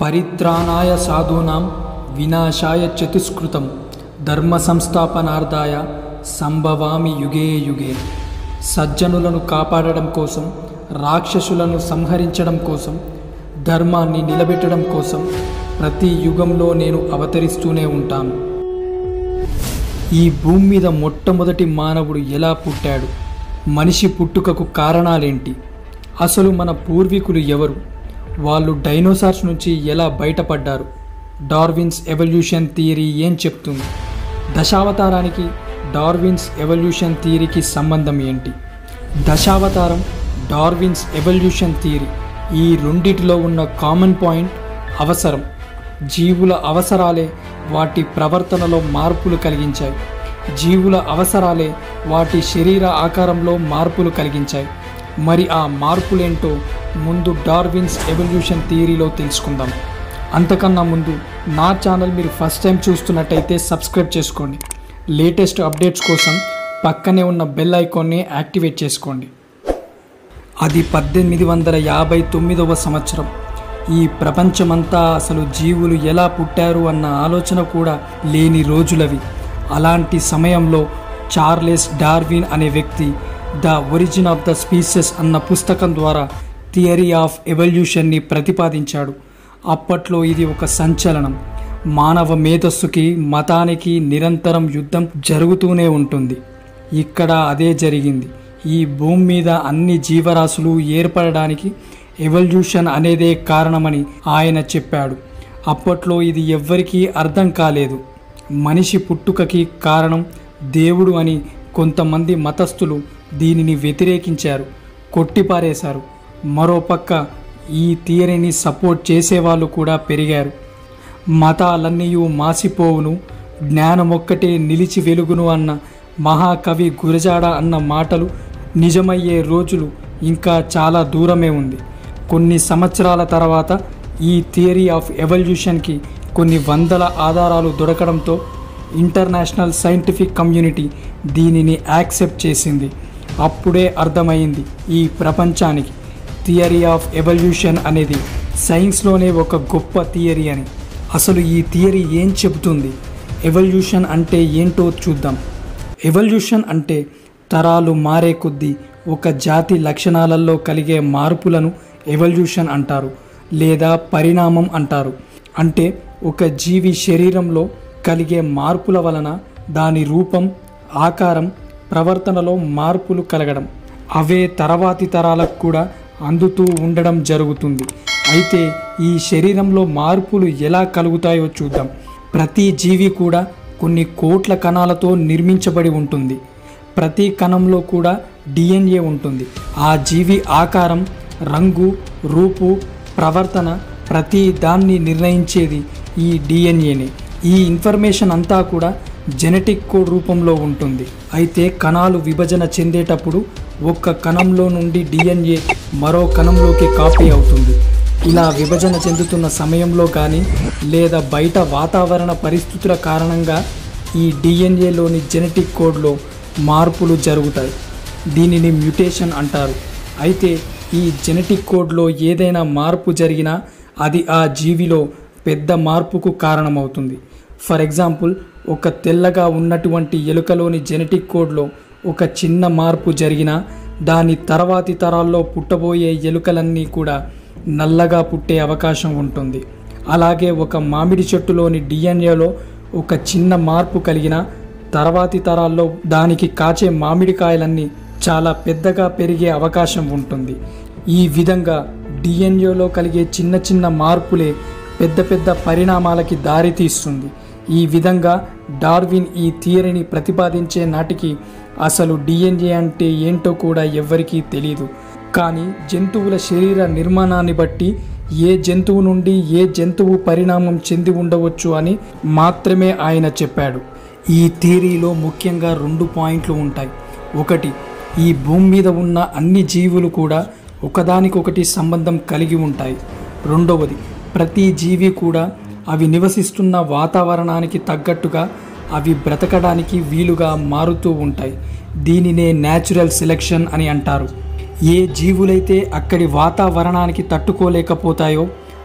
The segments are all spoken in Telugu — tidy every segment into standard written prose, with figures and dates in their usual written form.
పరిత్రాణాయ సాధూనాం వినాశాయ చతుష్కృతం ధర్మ సంస్థాపనార్థాయ సంభవామి యుగే యుగే. సజ్జనులను కాపాడడం కోసం, రాక్షసులను సంహరించడం కోసం, ధర్మాన్ని నిలబెట్టడం కోసం ప్రతి యుగంలో నేను అవతరిస్తూనే ఉంటాను. ఈ భూమి మీద మొట్టమొదటి మానవుడు ఎలా పుట్టాడు? మనిషి పుట్టుకకు కారణాలేంటి? అసలు మన పూర్వీకులు ఎవరు? వాళ్ళు డైనోసార్స్ నుంచి ఎలా బయటపడ్డారు? డార్విన్స్ ఎవల్యూషన్ థియరీ ఏం చెప్తుంది? దశావతారానికి డార్విన్స్ ఎవల్యూషన్ థియరీకి సంబంధం ఏంటి? దశావతారం, డార్విన్స్ ఎవల్యూషన్ థియరీ, ఈ రెండిటిలో ఉన్న కామన్ పాయింట్ అవసరం. జీవుల అవసరాలే వాటి ప్రవర్తనలో మార్పులు కలిగించాయి. జీవుల అవసరాలే వాటి శరీర ఆకారంలో మార్పులు కలిగించాయి. మరి ఆ మార్పులేంటో ముందు డార్విన్స్ ఎవల్యూషన్ థియరీలో తెలుసుకుందాం. అంతకన్నా ముందు నా ఛానల్ మీరు ఫస్ట్ టైం చూస్తున్నట్టయితే సబ్స్క్రైబ్ చేసుకోండి. లేటెస్ట్ అప్డేట్స్ కోసం పక్కనే ఉన్న బెల్ ఐకాన్ని యాక్టివేట్ చేసుకోండి. అది 1859వ సంవత్సరం. ఈ ప్రపంచమంతా అసలు జీవులు ఎలా పుట్టారు అన్న ఆలోచన కూడా లేని రోజులవి. అలాంటి సమయంలో చార్లెస్ డార్విన్ అనే వ్యక్తి the origin of the species అన్న పుస్తకం ద్వారా థియరీ ఆఫ్ ఎవల్యూషన్ని ప్రతిపాదించాడు. అప్పట్లో ఇది ఒక సంచలనం. మానవ మేధస్సుకి, మతానికి నిరంతరం యుద్ధం జరుగుతూనే ఉంటుంది. ఇక్కడ అదే జరిగింది. ఈ భూమి మీద అన్ని జీవరాశులు ఏర్పడడానికి ఎవల్యూషన్ అనేదే కారణమని ఆయన చెప్పాడు. అప్పట్లో ఇది ఎవ్వరికీ అర్థం కాలేదు. మనిషి పుట్టుకకి కారణం దేవుడు అని కొంతమంది మతస్థులు దీనిని వ్యతిరేకించారు, కొట్టిపారేశారు. మరోపక్క ఈ థియరీని సపోర్ట్ చేసేవాళ్ళు కూడా పెరిగారు. మతాలన్నీ మాసిపోవును, జ్ఞానమొక్కటే నిలిచి వెలుగును అన్న మహాకవి గురజాడ అన్న మాటలు నిజమయ్యే రోజులు ఇంకా చాలా దూరమే ఉంది. కొన్ని సంవత్సరాల తర్వాత ఈ థియరీ ఆఫ్ ఎవల్యూషన్కి కొన్ని వందల ఆధారాలు దొరకడంతో ఇంటర్నేషనల్ సైంటిఫిక్ కమ్యూనిటీ దీనిని యాక్సెప్ట్ చేసింది. అప్పుడే అర్థమైంది ఈ ప్రపంచానికి థియరీ ఆఫ్ ఎవల్యూషన్ అనేది సైన్స్లోనే ఒక గొప్ప థియరీ అని. అసలు ఈ థియరీ ఏం చెబుతుంది? ఎవల్యూషన్ అంటే ఏంటో చూద్దాం. ఎవల్యూషన్ అంటే తరాలు మారే కొద్దీ ఒక జాతి లక్షణాలలో కలిగే మార్పులను ఎవల్యూషన్ అంటారు, లేదా పరిణామం అంటారు. అంటే ఒక జీవి శరీరంలో కలిగే మార్పుల వలన దాని రూపం, ఆకారం, ప్రవర్తనలో మార్పులు కలగడం, అవే తర్వాతి తరాలకు కూడా అందుతూ ఉండడం జరుగుతుంది. అయితే ఈ శరీరంలో మార్పులు ఎలా కలుగుతాయో చూద్దాం. ప్రతి జీవి కూడా కొన్ని కోట్ల కణాలతో నిర్మించబడి ఉంటుంది. ప్రతి కణంలో కూడా DNA ఉంటుంది. ఆ జీవి ఆకారం, రంగు, రూపు, ప్రవర్తన ప్రతి దాన్ని నిర్ణయించేది ఈ DNAనే. ఈ ఇన్ఫర్మేషన్ అంతా కూడా జెనెటిక్ కోడ్ రూపంలో ఉంటుంది. అయితే కణాలు విభజన చెందేటప్పుడు ఒక్క కణంలో నుండి DNA మరో కణంలోకి కాపీ అవుతుంది. ఇలా విభజన చెందుతున్న సమయంలో కానీ లేదా బయట వాతావరణ పరిస్థితుల కారణంగా ఈ DNAలోని జెనెటిక్ కోడ్లో మార్పులు జరుగుతాయి. దీనిని మ్యుటేషన్ అంటారు. అయితే ఈ జెనెటిక్ కోడ్లో ఏదైనా మార్పు జరిగినా అది ఆ జీవిలో పెద్ద మార్పుకు కారణమవుతుంది. ఫర్ ఎగ్జాంపుల్, ఒక తెల్లగా ఉన్నటువంటి ఎలుకలోని జెనెటిక్ కోడ్లో ఒక చిన్న మార్పు జరిగినా దాని తర్వాతి తరాల్లో పుట్టబోయే ఎలుకలన్నీ కూడా నల్లగా పుట్టే అవకాశం ఉంటుంది. అలాగే ఒక మామిడి చెట్టులోని DNAలో ఒక చిన్న మార్పు కలిగిన తర్వాతి తరాల్లో దానికి కాచే మామిడికాయలన్నీ చాలా పెద్దగా పెరిగే అవకాశం ఉంటుంది. ఈ విధంగా DNAలో కలిగే చిన్న చిన్న మార్పులే పెద్ద పెద్ద పరిణామాలకి దారితీస్తుంది. ఈ విధంగా డార్విన్ ఈ థియరీని ప్రతిపాదించే నాటికి అసలు DNA అంటే ఏంటో కూడా ఎవ్వరికీ తెలియదు. కానీ జంతువుల శరీర నిర్మాణాన్ని బట్టి ఏ జంతువు నుండి ఏ జంతువు పరిణామం చెంది ఉండవచ్చు అని మాత్రమే ఆయన చెప్పాడు. ఈ థియరీలో ముఖ్యంగా 2 పాయింట్లు ఉంటాయి. ఒకటి, ఈ భూమి మీద ఉన్న అన్ని జీవులు కూడా ఒకదానికొకటి సంబంధం కలిగి ఉంటాయి. రెండవది, ప్రతి జీవి కూడా అవి నివసిస్తున్న వాతావరణానికి తగ్గట్టుగా అవి బ్రతకడానికి వీలుగా మారుతూ ఉంటాయి. దీనినే న్యాచురల్ సెలెక్షన్ అని అంటారు. ఏ జీవులైతే అక్కడి వాతావరణానికి తట్టుకోలేకపోతాయో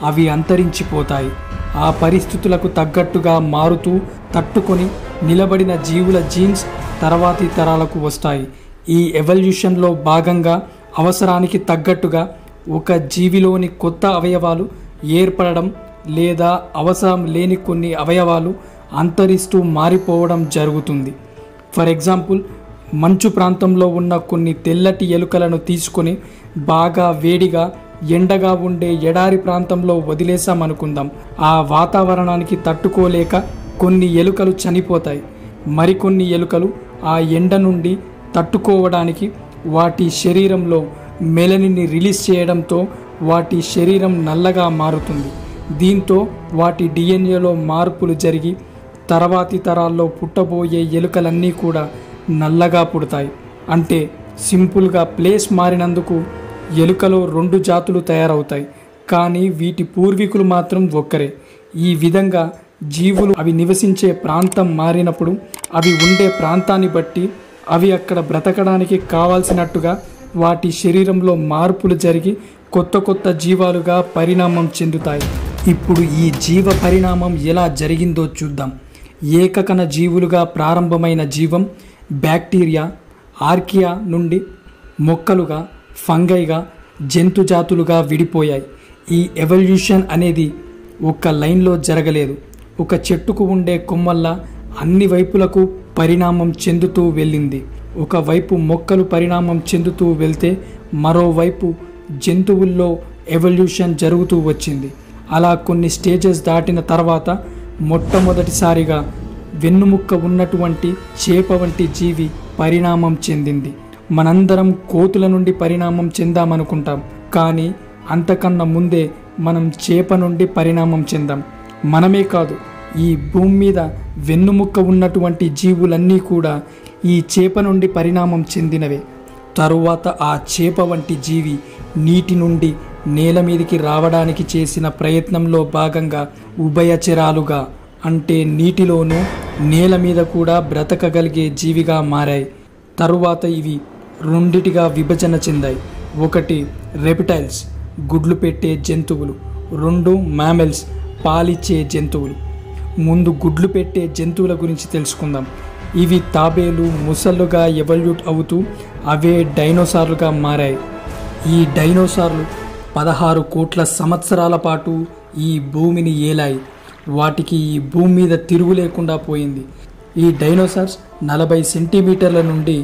అవి అంతరించిపోతాయి. ఆ పరిస్థితులకు తగ్గట్టుగా మారుతూ తట్టుకొని నిలబడిన జీవుల జీన్స్ తర్వాతి తరాలకు వస్తాయి. ఈ ఎవల్యూషన్లో భాగంగా అవసరానికి తగ్గట్టుగా ఒక జీవిలోని కొత్త అవయవాలు ఏర్పడడం లేదా అవసరం లేని కొన్ని అవయవాలు అంతరిస్తూ మారిపోవడం జరుగుతుంది. ఫర్ ఎగ్జాంపుల్, మంచు ప్రాంతంలో ఉన్న కొన్ని తెల్లటి ఎలుకలను తీసుకొని బాగా వేడిగా ఎండగా ఉండే ఎడారి ప్రాంతంలో వదిలేసామనుకుందాం. ఆ వాతావరణానికి తట్టుకోలేక కొన్ని ఎలుకలు చనిపోతాయి. మరికొన్ని ఎలుకలు ఆ ఎండ నుండి తట్టుకోవడానికి వాటి శరీరంలో మెలనిన్ని రిలీజ్ చేయడంతో వాటి శరీరం నల్లగా మారుతుంది. దీంతో వాటి డిఎన్ఏలో మార్పులు జరిగి తర్వాతి తరాల్లో పుట్టబోయే ఎలుకలన్నీ కూడా నల్లగా పుడతాయి. అంటే సింపుల్గా ప్లేస్ మారినందుకు ఎలుకలో 2 జాతులు తయారవుతాయి, కానీ వీటి పూర్వీకులు మాత్రం ఒక్కరే. ఈ విధంగా జీవులు అవి నివసించే ప్రాంతం మారినప్పుడు అవి ఉండే ప్రాంతాన్ని బట్టి అవి అక్కడ బ్రతకడానికి కావాల్సినట్టుగా వాటి శరీరంలో మార్పులు జరిగి కొత్త కొత్త జీవాలుగా పరిణామం చెందుతాయి. ఇప్పుడు ఈ జీవ పరిణామం ఎలా జరిగిందో చూద్దాం. ఏకకణ జీవులుగా ప్రారంభమైన జీవం బ్యాక్టీరియా, ఆర్కియా నుండి మొక్కలుగా, ఫంగైగా, జంతుజాతులుగా విడిపోయాయి. ఈ ఎవల్యూషన్ అనేది ఒక లైన్లో జరగలేదు. ఒక చెట్టుకు ఉండే కొమ్మల్లా అన్ని వైపులకు పరిణామం చెందుతూ వెళ్ళింది. ఒకవైపు మొక్కలు పరిణామం చెందుతూ వెళ్తే మరోవైపు జంతువుల్లో ఎవల్యూషన్ జరుగుతూ వచ్చింది. అలా కొన్ని స్టేజెస్ దాటిన తర్వాత మొట్టమొదటిసారిగా వెన్నుముక్క ఉన్నటువంటి చేప వంటి జీవి పరిణామం చెందింది. మనందరం కోతుల నుండి పరిణామం చెందామనుకుంటాం, కానీ అంతకన్నా ముందే మనం చేప నుండి పరిణామం చెందాం. మనమే కాదు, ఈ భూమి మీద వెన్నుముక్క ఉన్నటువంటి జీవులన్నీ కూడా ఈ చేప నుండి పరిణామం చెందినవే. తరువాత ఆ చేప వంటి జీవి నీటి నుండి నేల మీదకి రావడానికి చేసిన ప్రయత్నంలో భాగంగా ఉభయచరాలుగా, అంటే నీటిలోనూ నేల మీద కూడా బ్రతకగలిగే జీవిగా మారాయి. తరువాత ఇవి రెండిటిగా విభజన చెందాయి. ఒకటి రెప్టైల్స్, గుడ్లు పెట్టే జంతువులు. 2 మ్యామెల్స్, పాలిచ్చే జంతువులు. ముందు గుడ్లు పెట్టే జంతువుల గురించి తెలుసుకుందాం. ఇవి తాబేలు, ముసళ్ళుగా ఎవల్యూట్ అవుతూ అవే డైనోసార్లుగా మారాయి. ఈ డైనోసార్లు 16 కోట్ల సంవత్సరాల పాటు ఈ భూమిని ఏలాయి. వాటికి ఈ భూమి మీద తిరుగు లేకుండా పోయింది. ఈ డైనోసార్స్ 40 సెంటీమీటర్ల నుండి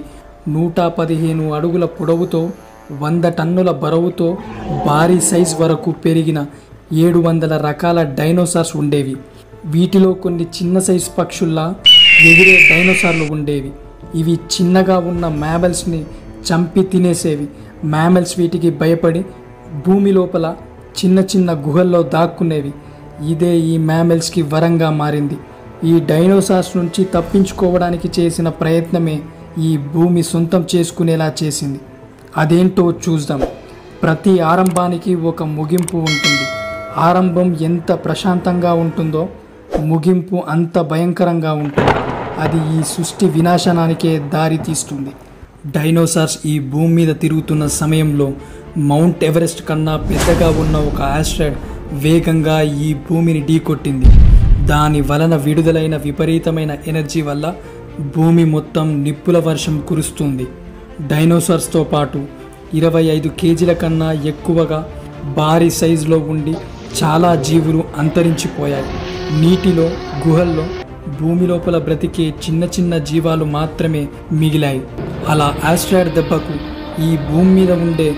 115 అడుగుల పొడవుతో 100 టన్నుల బరువుతో భారీ సైజ్ వరకు పెరిగిన 700 రకాల డైనోసార్స్ ఉండేవి. వీటిలో కొన్ని చిన్న సైజు పక్షుల్లా ఎగిరే డైనోసార్లు ఉండేవి. ఇవి చిన్నగా ఉన్న మ్యామల్స్ని చంపి తినేసేవి. మ్యామల్స్ వీటికి భయపడి భూమి లోపల చిన్న చిన్న గుహల్లో దాక్కునేవి. ఇదే ఈ మ్యామల్స్కి వరంగా మారింది. ఈ డైనోసార్స్ నుంచి తప్పించుకోవడానికి చేసిన ప్రయత్నమే ఈ భూమి సొంతం చేసుకునేలా చేసింది. అదేంటో చూద్దాం. ప్రతి ఆరంభానికి ఒక ముగింపు ఉంటుంది. ఆరంభం ఎంత ప్రశాంతంగా ఉంటుందో ముగింపు అంత భయంకరంగా ఉంటుంది. అది ఈ సృష్టి వినాశనానికే దారి తీస్తుంది. డైనోసార్స్ ఈ భూమి మీద తిరుగుతున్న సమయంలో మౌంట్ ఎవరెస్ట్ కన్నా పెద్దగా ఉన్న ఒక ఆస్ట్రాయిడ్ వేగంగా ఈ భూమిని ఢీకొట్టింది. దాని వలన విడుదలైన విపరీతమైన ఎనర్జీ వల్ల భూమి మొత్తం నిప్పుల వర్షం కురుస్తుంది. డైనోసార్స్తో పాటు 25 కేజీల కన్నా ఎక్కువగా భారీ సైజులో ఉండి చాలా జీవులు అంతరించిపోయాయి. నీటిలో, గుహల్లో, భూమి లోపల బ్రతికే చిన్న చిన్న జీవాలు మాత్రమే మిగిలాయి. అలా ఆస్ట్రాయిడ్ దెబ్బకు ఈ భూమి మీద ఉండే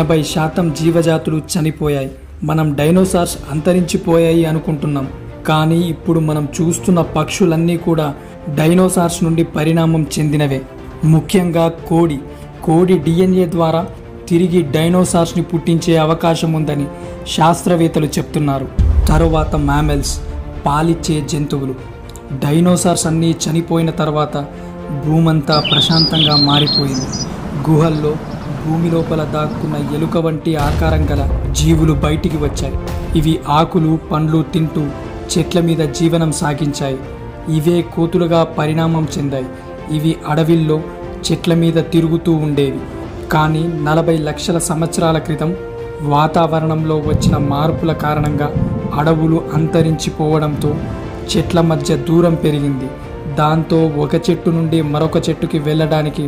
80% జీవజాతులు చనిపోయాయి. మనం డైనోసార్స్ అంతరించిపోయాయి అనుకుంటున్నాం, కానీ ఇప్పుడు మనం చూస్తున్న పక్షులన్నీ కూడా డైనోసార్స్ నుండి పరిణామం చెందినవే. ముఖ్యంగా కోడి డిఎన్ఏ ద్వారా తిరిగి డైనోసార్స్ని పుట్టించే అవకాశం ఉందని శాస్త్రవేత్తలు చెప్తున్నారు. తరువాత మ్యామెల్స్, పాలిచ్చే జంతువులు. డైనోసార్స్ అన్నీ చనిపోయిన తర్వాత భూమంతా ప్రశాంతంగా మారిపోయింది. గుహల్లో, భూమి లోపల దాక్కున్న ఎలుక వంటి ఆకారం గల జీవులు బయటికి వచ్చాయి. ఇవి ఆకులు, పండ్లు తింటూ చెట్ల మీద జీవనం సాగించాయి. ఇవే కోతులుగా పరిణామం చెందాయి. ఇవి అడవిల్లో చెట్ల మీద తిరుగుతూ ఉండేవి. కానీ 40 లక్షల సంవత్సరాల క్రితం వాతావరణంలో వచ్చిన మార్పుల కారణంగా అడవులు అంతరించిపోవడంతో చెట్ల మధ్య దూరం పెరిగింది. దాంతో ఒక చెట్టు నుండి మరొక చెట్టుకి వెళ్ళడానికి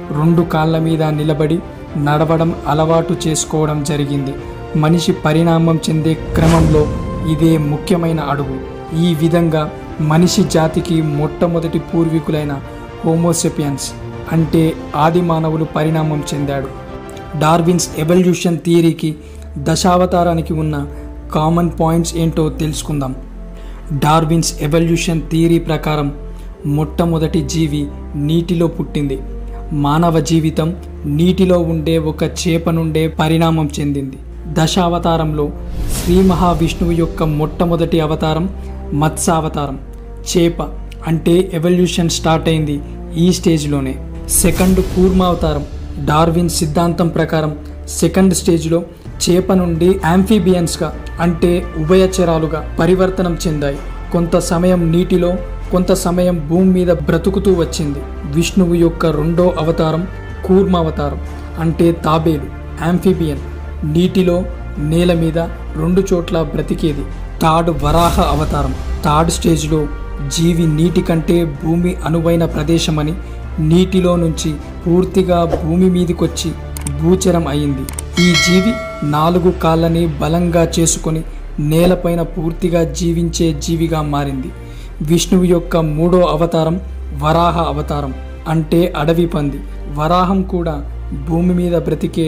2 కాళ్ళ మీద నిలబడి నడవడం అలవాటు చేసుకోవడం జరిగింది. మనిషి పరిణామం చెందే క్రమంలో ఇదే ముఖ్యమైన అడుగు. ఈ విధంగా మనిషి జాతికి మొట్టమొదటి పూర్వీకులైన హోమోసెపియన్స్ అంటే ఆది మానవులు పరిణామం చెందాడు. డార్విన్స్ ఎవల్యూషన్ థియరీకి దశావతారానికి ఉన్న కామన్ పాయింట్స్ ఏంటో తెలుసుకుందాం. డార్విన్స్ ఎవల్యూషన్ థియరీ ప్రకారం మొట్టమొదటి జీవి నీటిలో పుట్టింది. మానవ జీవితం నీటిలో ఉండే ఒక చేప నుండే పరిణామం చెందింది. దశావతారంలో శ్రీ మహావిష్ణువు యొక్క మొట్టమొదటి అవతారం మత్స్యావతారం. చేప అంటే ఎవల్యూషన్ స్టార్ట్ అయింది ఈ స్టేజ్లోనే. సెకండ్ కూర్మావతారం. డార్విన్ సిద్ధాంతం ప్రకారం సెకండ్ స్టేజ్లో చేప నుండి యాంఫీబియన్స్గా అంటే ఉభయచరాలుగా పరివర్తనం చెందాయి. కొంత సమయం నీటిలో, కొంత సమయం భూమి మీద బ్రతుకుతూ వచ్చింది. విష్ణువు యొక్క రెండో అవతారం కూర్మావతారం అంటే తాబేలు, యాంఫీబియన్, నీటిలో, నేల మీద 2 చోట్ల బ్రతికేది. థర్డ్ వరాహ అవతారం. థర్డ్ స్టేజ్లో జీవి నీటి కంటే భూమి అనువైన ప్రదేశమని నీటిలో నుంచి పూర్తిగా భూమి మీదకొచ్చి భూచరం అయింది. ఈ జీవి 4 కాళ్ళని బలంగా చేసుకొని నేలపైన పూర్తిగా జీవించే జీవిగా మారింది. విష్ణువు యొక్క 3వ అవతారం వరాహ అవతారం అంటే అడవి పంది. వరాహం కూడా భూమి మీద బ్రతికే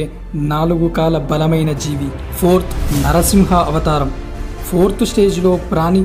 4 కాళ్ళ బలమైన జీవి. ఫోర్త్ నరసింహ అవతారం. ఫోర్త్ స్టేజ్లో ప్రాణి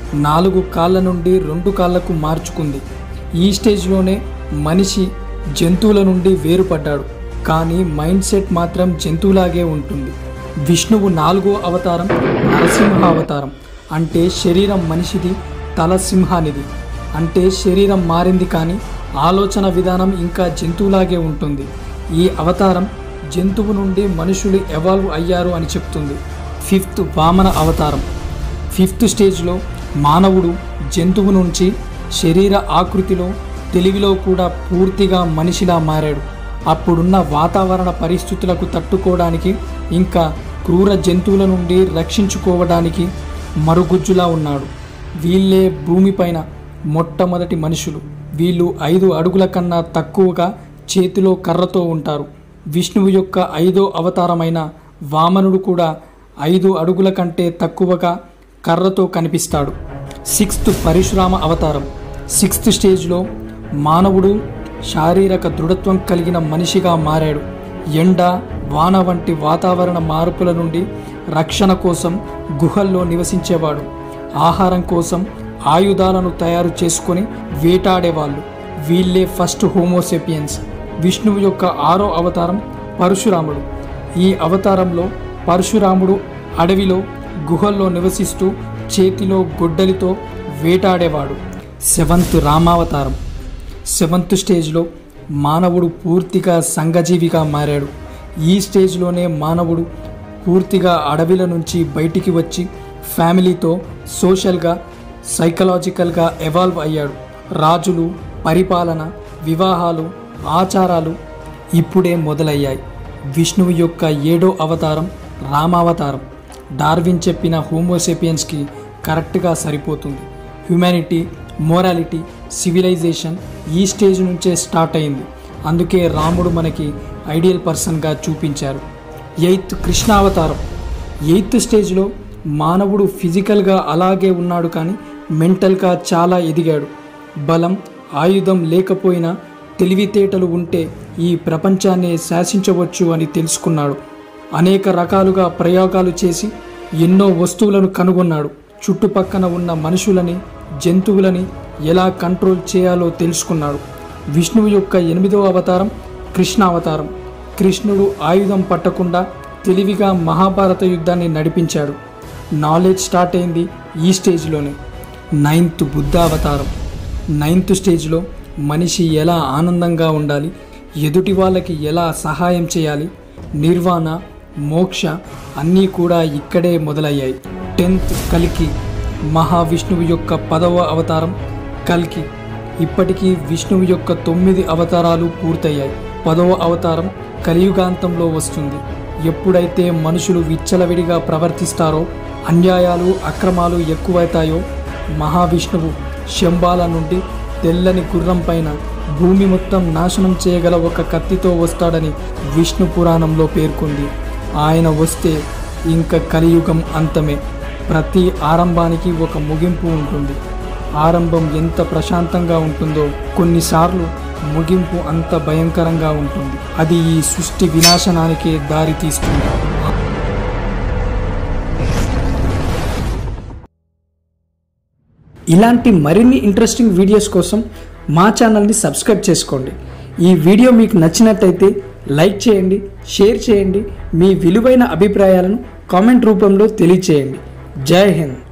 4 కాళ్ళ నుండి 2 కాళ్ళకు మార్చుకుంది. ఈ స్టేజ్లోనే మనిషి జంతువుల నుండి వేరుపడ్డాడు. కానీ మైండ్ సెట్ మాత్రం జంతువులాగే ఉంటుంది. విష్ణువు 4వ అవతారం నరసింహ అవతారం అంటే శరీరం మనిషిది, తల సింహానిది. అంటే శరీరం మారింది కానీ ఆలోచన విధానం ఇంకా జంతువులాగే ఉంటుంది. ఈ అవతారం జంతువు నుండి మనుషులు ఎవాల్వ్ అయ్యారు అని చెప్తుంది. ఫిఫ్త్ వామన అవతారం. ఫిఫ్త్ స్టేజ్లో మానవుడు జంతువు నుంచి శరీర ఆకృతిలో, తెలివిలో కూడా పూర్తిగా మనిషిలా మారాడు. అప్పుడున్న వాతావరణ పరిస్థితులకు తట్టుకోవడానికి, ఇంకా క్రూర జంతువుల నుండి రక్షించుకోవడానికి మరుగుజ్జులా ఉన్నాడు. వీళ్ళే భూమిపైన మొట్టమొదటి మనుషులు. వీళ్ళు 5 అడుగుల కన్నా తక్కువగా చేతిలో కర్రతో ఉంటారు. విష్ణువు యొక్క 5వ అవతారమైన వామనుడు కూడా 5 అడుగుల కంటే తక్కువగా కర్రతో కనిపిస్తాడు. 6th పరశురామ అవతారం. 6th స్టేజ్లో మానవుడు శారీరక దృఢత్వం కలిగిన మనిషిగా మారాడు. ఎండ, వాన వంటి వాతావరణ మార్పుల నుండి రక్షణ కోసం గుహల్లో నివసించేవాడు. ఆహారం కోసం ఆయుధాలను తయారు చేసుకొని వేటాడేవాళ్ళు. వీళ్ళే ఫస్ట్ హోమోసెపియన్స్. విష్ణువు యొక్క 6వ అవతారం పరశురాముడు. ఈ అవతారంలో పరశురాముడు అడవిలో, గుహల్లో నివసిస్తూ చేతిలో గొడ్డలితో వేటాడేవాడు. 7th రామావతారం. 7th స్టేజ్లో మానవుడు పూర్తిగా సంఘజీవిగా మారాడు. ఈ స్టేజ్లోనే మానవుడు పూర్తిగా అడవిల నుంచి బయటికి వచ్చి ఫ్యామిలీతో సోషల్గా, సైకలాజికల్గా ఎవాల్వ్ అయ్యాడు. రాజులు, పరిపాలన, వివాహాలు, ఆచారాలు ఇప్పుడే మొదలయ్యాయి. విష్ణువు యొక్క 7వ అవతారం రామావతారం. డార్విన్ చెప్పిన హోమోసెపియన్స్కి కరెక్ట్గా సరిపోతుంది. హ్యుమానిటీ, మోరాలిటీ, సివిలైజేషన్ ఈ స్టేజ్ నుంచే స్టార్ట్ అయింది. అందుకే రాముడు మనకి ఐడియల్ పర్సన్గా చూపించారు. 8th కృష్ణావతారం. 8th స్టేజ్లో మానవుడు ఫిజికల్గా అలాగే ఉన్నాడు కానీ మెంటల్గా చాలా ఎదిగాడు. బలం, ఆయుధం లేకపోయినా తెలివితేటలు ఉంటే ఈ ప్రపంచాన్ని శాసించవచ్చు అని తెలుసుకున్నాడు. అనేక రకాలుగా ప్రయోగాలు చేసి ఎన్నో వస్తువులను కనుగొన్నాడు. చుట్టుపక్కన ఉన్న మనుషులని, జంతువులని ఎలా కంట్రోల్ చేయాలో తెలుసుకున్నాడు. విష్ణువు యొక్క 8వ అవతారం కృష్ణావతారం. కృష్ణుడు ఆయుధం పట్టకుండా తెలివిగా మహాభారత యుద్ధాన్ని నడిపించాడు. నాలెడ్జ్ స్టార్ట్ అయింది ఈ స్టేజ్లోనే. 9th బుద్ధావతారం. 9th స్టేజ్లో మనిషి ఎలా ఆనందంగా ఉండాలి, ఎదుటి వాళ్ళకి ఎలా సహాయం చేయాలి, నిర్వాణ, మోక్ష అన్నీ కూడా ఇక్కడే మొదలయ్యాయి. 10th కల్కి. మహావిష్ణువు యొక్క 10వ అవతారం కల్కి. ఇప్పటికీ విష్ణువు యొక్క 9 అవతారాలు పూర్తయ్యాయి. 10వ అవతారం కలియుగాంతంలో వస్తుంది. ఎప్పుడైతే మనుషులు విచ్చలవిడిగా ప్రవర్తిస్తారో, అన్యాయాలు అక్రమాలు ఎక్కువవుతాయో, మహావిష్ణువు శంబాల నుండి తెల్లని గుర్రం పైన భూమి మొత్తం నాశనం చేయగల ఒక కత్తితో వస్తాడని విష్ణు పురాణంలో పేర్కొంది. ఆయన వస్తే ఇంకా కలియుగం అంతమే. ప్రతి ఆరంభానికి ఒక ముగింపు ఉంటుంది. ఆరంభం ఎంత ప్రశాంతంగా ఉంటుందో కొన్నిసార్లు ముగింపు అంత భయంకరంగా ఉంటుంది. అది ఈ సృష్టి వినాశనానికే దారి తీస్తుంది. ఇలాంటి మరిన్ని ఇంట్రెస్టింగ్ వీడియోస్ కోసం మా ఛానల్ని సబ్స్క్రైబ్ చేసుకోండి. ఈ వీడియో మీకు నచ్చినట్టయితే లైక్ చేయండి, షేర్ చేయండి. మీ విలువైన అభిప్రాయాలను కామెంట్ రూపంలో తెలియచేయండి. జై హింద్.